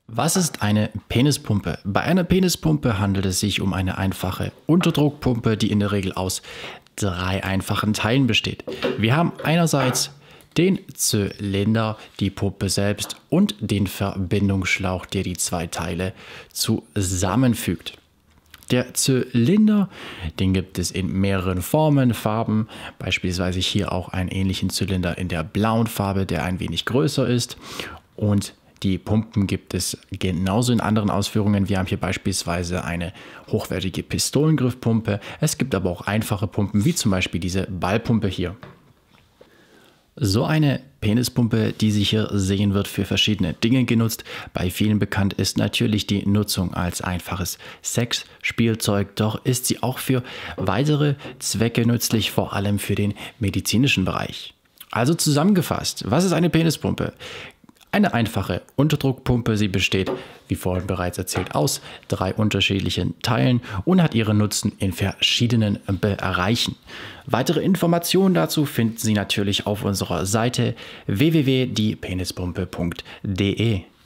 Was ist eine Penispumpe? Bei einer Penispumpe handelt es sich um eine einfache Unterdruckpumpe, die in der Regel aus 3 einfachen Teilen besteht. Wir haben einerseits den Zylinder, die Pumpe selbst und den Verbindungsschlauch, der die 2 Teile zusammenfügt. Der Zylinder, den gibt es in mehreren Formen, Farben, beispielsweise hier auch einen ähnlichen Zylinder in der blauen Farbe, der ein wenig größer ist, und die Pumpen gibt es genauso in anderen Ausführungen. Wir haben hier beispielsweise eine hochwertige Pistolengriffpumpe. Es gibt aber auch einfache Pumpen, wie zum Beispiel diese Ballpumpe hier. So eine Penispumpe, die Sie hier sehen, wird für verschiedene Dinge genutzt. Bei vielen bekannt ist natürlich die Nutzung als einfaches Sexspielzeug, doch ist sie auch für weitere Zwecke nützlich, vor allem für den medizinischen Bereich. Also zusammengefasst, was ist eine Penispumpe? Eine einfache Unterdruckpumpe, sie besteht, wie vorhin bereits erzählt, aus 3 unterschiedlichen Teilen und hat ihren Nutzen in verschiedenen Bereichen. Weitere Informationen dazu finden Sie natürlich auf unserer Seite www.diepenispumpe.de.